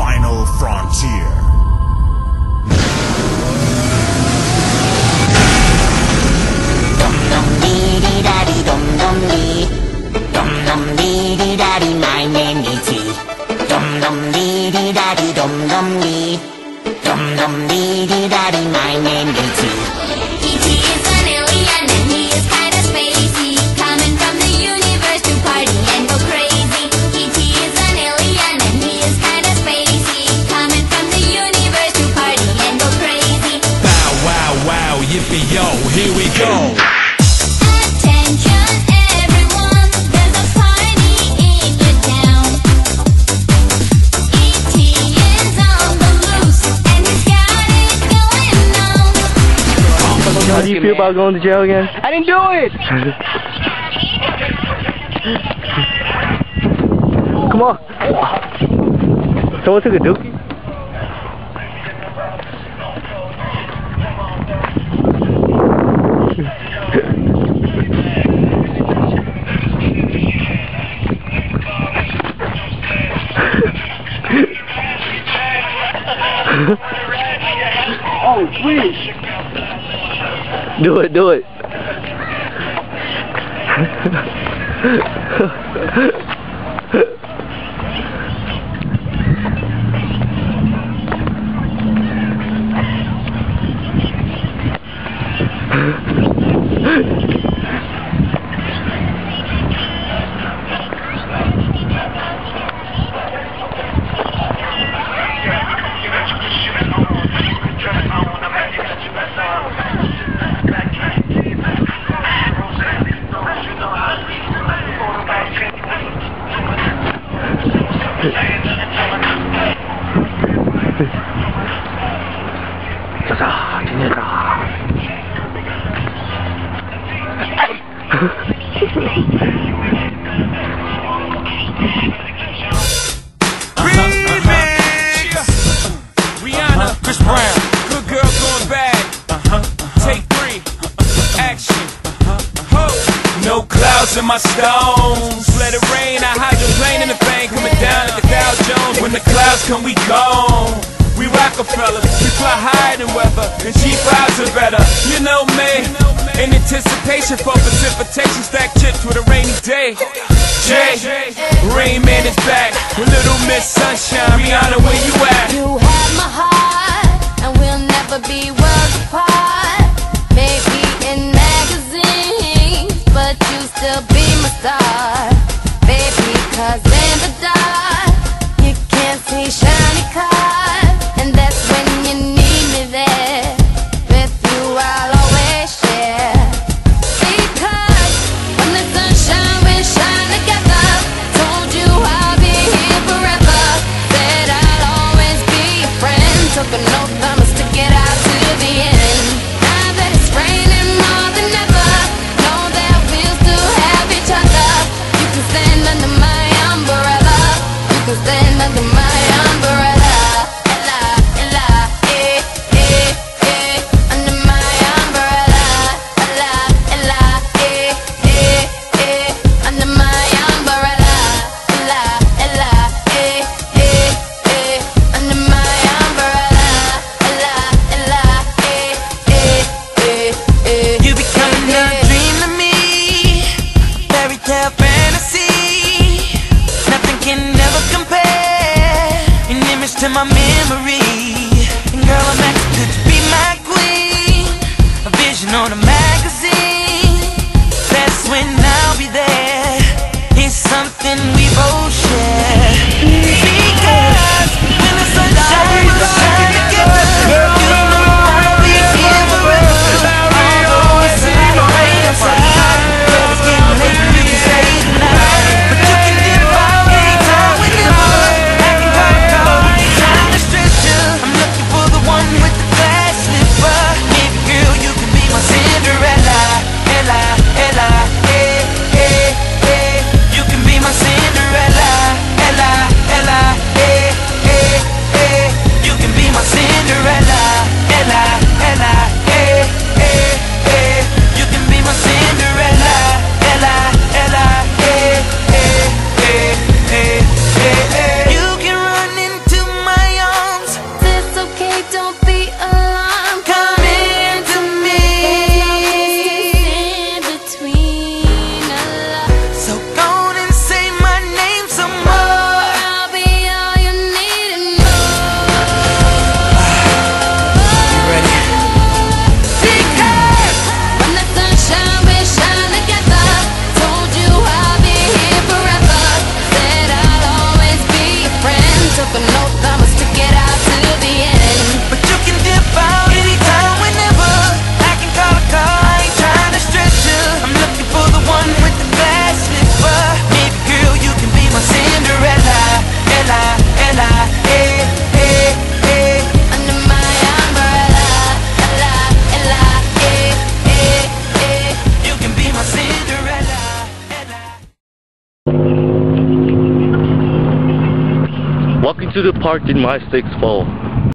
final frontier. Dum dum dee dee da dee dum dum dee. Dum dum dee dee da dee, my name is T. Dum dum dee dee da dee dum dum dee. Dum dum dee dee da dee, my name is T. E.T. is an alien and he is kinda spacey, coming from the universe to party and go crazy. E.T. is an alien and he is kinda spacey, coming from the universe to party and go crazy. Bow wow wow, yippee yo, here we go. Attention everyone, there's a party in your town. E.T. is on the loose and he's got it going on. How do you feel about going to jail again? I didn't do it! Come on. Someone took a dookie? Oh, please! Do it, do it. 자자, 지내자. Rihanna, Chris Brown, good girl going bad. Take 3, action. Ho, no clouds in my stones. Let it rain, I hydroplane in the bank, coming down at the Dow Jones. When the clouds come, we gone. We Rockefeller, we fly higher than weather, and cheap vibes are better. You know me, in anticipation for precipitation, stack chips with a rainy day. Jay, Rain Man is back with Little Miss Sunshine. Rihanna, where you at? You have my heart, and we'll never be worlds apart. Maybe in magazines, but you still be my star. Baby, 'cause in the dark, you can't see shiny cars, and that's when you need me there. With you I'll always share. Because when the sunshine we shine together, told you I'll be here forever. Said I'll always be your friend. Took an oath, I'ma stick it out to the Walking to the park in my sixth fall.